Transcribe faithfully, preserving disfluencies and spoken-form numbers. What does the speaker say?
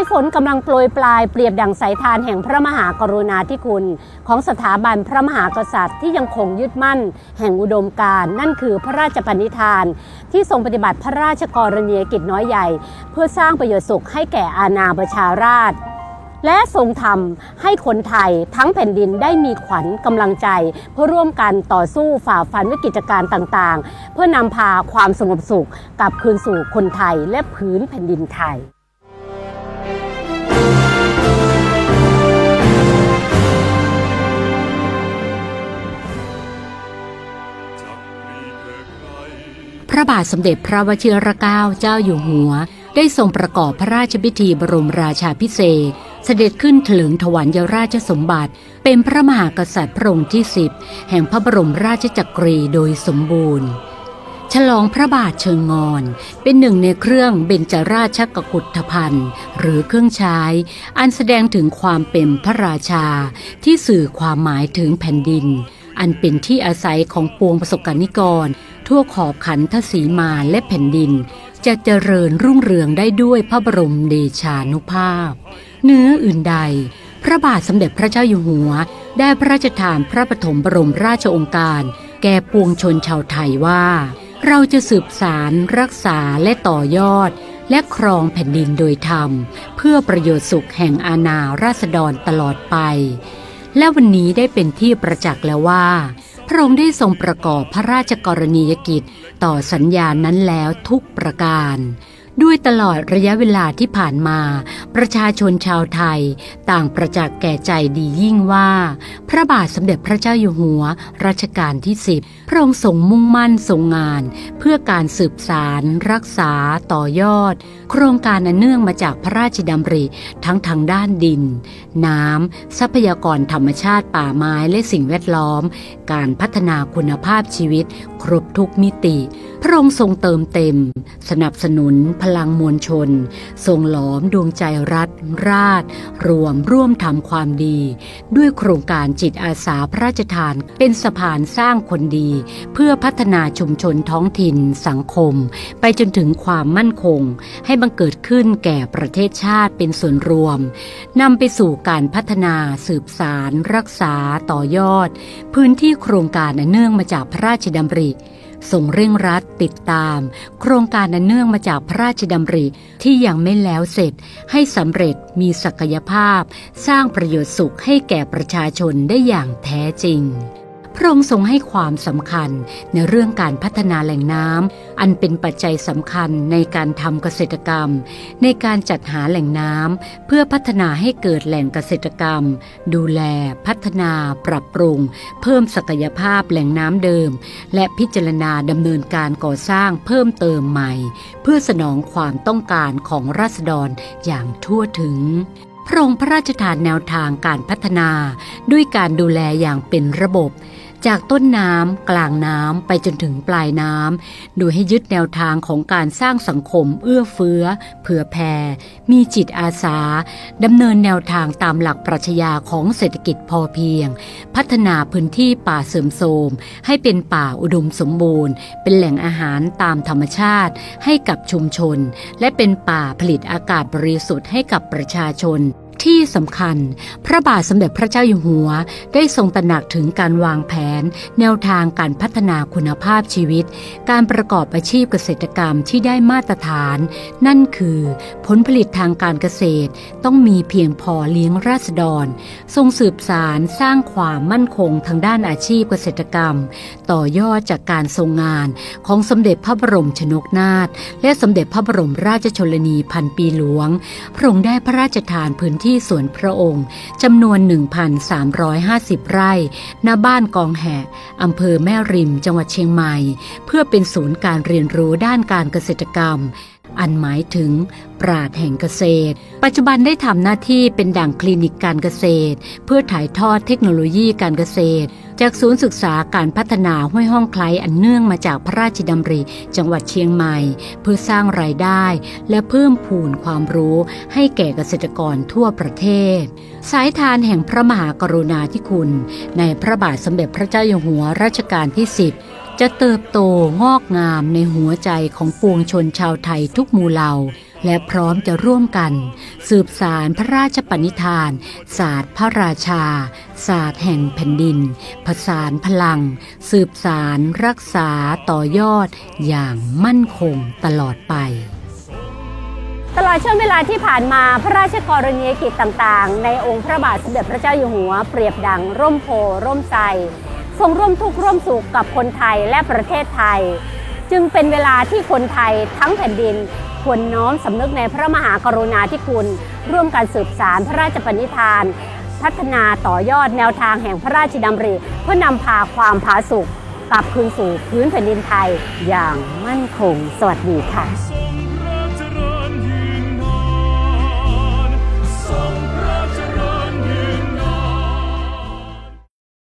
ายฝนกำลังโปรยปลายเปรียบดั่งสายทานแห่งพระมหากรุณาธิคุณของสถาบันพระมหากษัตริย์ที่ยังคงยึดมั่นแห่งอุดมการณ์นั่นคือพระราชปณิธานที่ทรงปฏิบัติพระราชกรณียกิจน้อยใหญ่เพื่อสร้างประโยชน์สุขให้แก่อาณาประชาราษฎร์และทรงทำให้คนไทยทั้งแผ่นดินได้มีขวัญกำลังใจเพื่อร่วมกันต่อสู้ฝ่าฟันวิกฤตการณ์ต่างๆเพื่อนำพาความสงบสุขกลับคืนสู่คนไทยและพื้นแผ่นดินไทยพระบาทสมเด็จพระวชิรเกล้าเจ้าอยู่หัวได้ทรงประกอบพระราชพิธีบรมราชาภิเษกเสด็จขึ้นถลึงถวัลยราชสมบัติเป็นพระมหากษัตริย์พระองค์ที่สิบแห่งพระบรมราชจักรีโดยสมบูรณ์ฉลองพระบาทเชิงงอนเป็นหนึ่งในเครื่องเบญจราชกุฏภัณฑ์หรือเครื่องใช้อันแสดงถึงความเป็นพระราชาที่สื่อความหมายถึงแผ่นดินอันเป็นที่อาศัยของปวงประสบกนิกรทั่วขอบขันธสีมาและแผ่นดินจะเจริญรุ่งเรืองได้ด้วยพระบรมเดชานุภาพเหนืออื่นใดพระบาทสมเด็จพระเจ้าอยู่หัวได้พระราชทานพระปฐมบรมราชโองการแก่ปวงชนชาวไทยว่าเราจะสืบสารรักษาและต่อยอดและครองแผ่นดินโดยธรรมเพื่อประโยชน์สุขแห่งอาณาราษฎรตลอดไปและวันนี้ได้เป็นที่ประจักษ์แล้วว่าพระองค์ได้ทรงประกอบพระราชกรณียกิจต่อสัญญานั้นแล้วทุกประการด้วยตลอดระยะเวลาที่ผ่านมาประชาชนชาวไทยต่างประจักษ์แก่ใจดียิ่งว่าพระบาทสมเด็จพระเจ้าอยู่หัวรัชกาลที่สิบพระองค์ทรงมุ่งมั่นทรงงานเพื่อการสืบสารรักษาต่อยอดโครงการอันเนื่องมาจากพระราชดำริทั้งทางด้านดินน้ำทรัพยากรธรรมชาติป่าไม้และสิ่งแวดล้อมการพัฒนาคุณภาพชีวิตครบทุกมิติพระองค์ทรงเติมเต็มสนับสนุนพลังมวลชนทรงหลอมดวงใจรัฐราษฎร์รวมร่วมทำความดีด้วยโครงการจิตอาสาพระราชทานเป็นสะพานสร้างคนดีเพื่อพัฒนาชุมชนท้องถิ่นสังคมไปจนถึงความมั่นคงให้บังเกิดขึ้นแก่ประเทศชาติเป็นส่วนรวมนำไปสู่การพัฒนาสืบสารรักษาต่อยอดพื้นที่โครงการอันเนื่องมาจากพระราชดำริทรงเร่งรัดติดตามโครงการอันเนื่องมาจากพระราชดำริที่ยังไม่แล้วเสร็จให้สำเร็จมีศักยภาพสร้างประโยชน์สุขให้แก่ประชาชนได้อย่างแท้จริงพระองค์ทรงให้ความสำคัญในเรื่องการพัฒนาแหล่งน้ำอันเป็นปัจจัยสำคัญในการทำเกษตรกรรมในการจัดหาแหล่งน้ำเพื่อพัฒนาให้เกิดแหล่งเกษตรกรรมดูแลพัฒนาปรับปรุงเพิ่มศักยภาพแหล่งน้ำเดิมและพิจารณาดำเนินการก่อสร้างเพิ่มเติมใหม่เพื่อสนองความต้องการของราษฎรอย่างทั่วถึงพระองค์พระราชทานแนวทางการพัฒนาด้วยการดูแลอย่างเป็นระบบจากต้นน้ำกลางน้ำไปจนถึงปลายน้ำโดยให้ยึดแนวทางของการสร้างสังคมเอื้อเฟื้อเผื่อแผ่มีจิตอาสาดำเนินแนวทางตามหลักปรัชญาของเศรษฐกิจพอเพียงพัฒนาพื้นที่ป่าเสื่อมโทรมให้เป็นป่าอุดมสมบูรณ์เป็นแหล่งอาหารตามธรรมชาติให้กับชุมชนและเป็นป่าผลิตอากาศบริสุทธิ์ให้กับประชาชนที่สำคัญพระบาทสมเด็จพระเจ้าอยู่หัวได้ทรงตระหนักถึงการวางแผนแนวทางการพัฒนาคุณภาพชีวิตการประกอบอาชีพเกษตรกรรมที่ได้มาตรฐานนั่นคือผลผลิตทางการเกษตรต้องมีเพียงพอเลี้ยงราษฎรทรงสืบสารสร้างความมั่นคงทางด้านอาชีพเกษตรกรรมต่อยอดจากการทรงงานของสมเด็จพระบรมชนกนาถและสมเด็จพระบรมราชชนนีพันปีหลวงพระองค์ได้พระราชทานพื้นที่ส่วนพระองค์จำนวน หนึ่งพันสามร้อยห้าสิบ ไร่ณบ้านกองแหะอำเภอแม่ริมจังหวัดเชียงใหม่เพื่อเป็นศูนย์การเรียนรู้ด้านการเกษตรกรรมอันหมายถึงปราชญ์แห่งเกษตรปัจจุบันได้ทำหน้าที่เป็นดั่งคลินิกการเกษตรเพื่อถ่ายทอดเทคโนโลยีการเกษตรจากศูนย์ศึกษาการพัฒนาห้วยห้องไคล้อันเนื่องมาจากพระราชดำริจังหวัดเชียงใหม่เพื่อสร้างรายได้และเพิ่มพูนความรู้ให้แก่เกษตรกรทั่วประเทศสายทานแห่งพระมหากรุณาธิคุณในพระบาทสมเด็จพระเจ้าอยู่หัวรัชกาลที่สิบจะเติบโตงอกงามในหัวใจของปวงชนชาวไทยทุกหมู่เหล่าและพร้อมจะร่วมกันสืบสารพระราชปณิธานศาสตร์พระราชาศาสตร์แห่งแผ่นดินผสานพลังสืบสารรักษาต่อยอดอย่างมั่นคงตลอดไปตลอดช่วงเวลาที่ผ่านมาพระราชกรณียกิจต่างๆในองค์พระบาทสมเด็จพระเจ้าอยู่หัวเปรียบดังร่มโพร่มไทรทรงร่วมทุกข์ร่วมสุขกับคนไทยและประเทศไทยจึงเป็นเวลาที่คนไทยทั้งแผ่นดินควรน้อมสำนึกในพระมหากรุณาธิคุณร่วมกันสืบสารพระราชปณิธานพัฒนาต่อยอดแนวทางแห่งพระราชดำริเพื่อนำพาความผาสุกกลับคืนสู่พื้นแผ่นดินไทยอย่างมั่นคงสวัสดีค่ะ